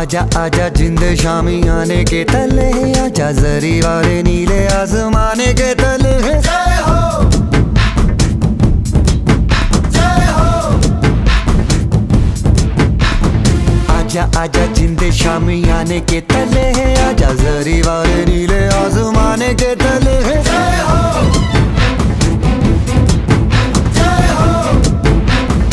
आजा आजा जिंद शामी आने के तले, आजा जरी वाले नीले आसमाने के तले। जय हो जय हो। आजा आजा जिंद शामी आने के तले, आजा जरी वाले